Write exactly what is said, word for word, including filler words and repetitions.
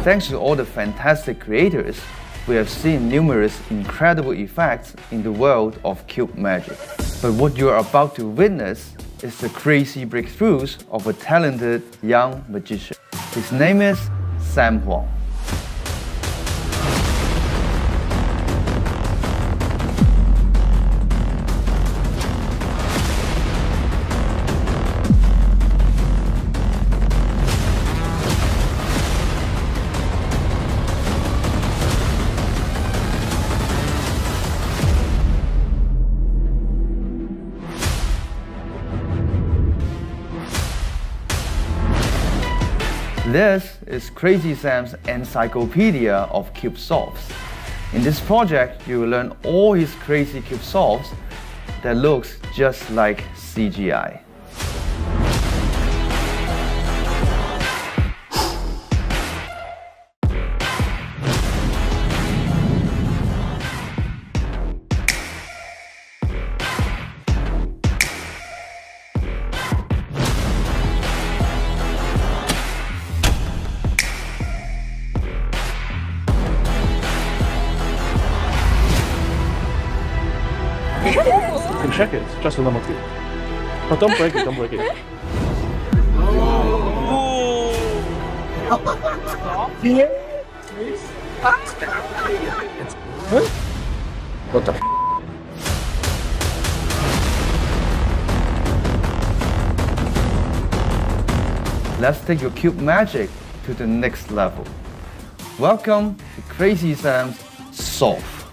Thanks to all the fantastic creators, we have seen numerous incredible effects in the world of cube magic. But what you are about to witness is the crazy breakthroughs of a talented young magician. His name is Sam Huang. This is Crazy Sam's encyclopedia of cube solves. In this project, you will learn all his crazy cube solves that looks just like C G I. You can check it, it's just a normal cube. Oh, don't break it, don't break it. Huh? What the f? Let's take your cube magic to the next level. Welcome to Crazy Sam's Solve.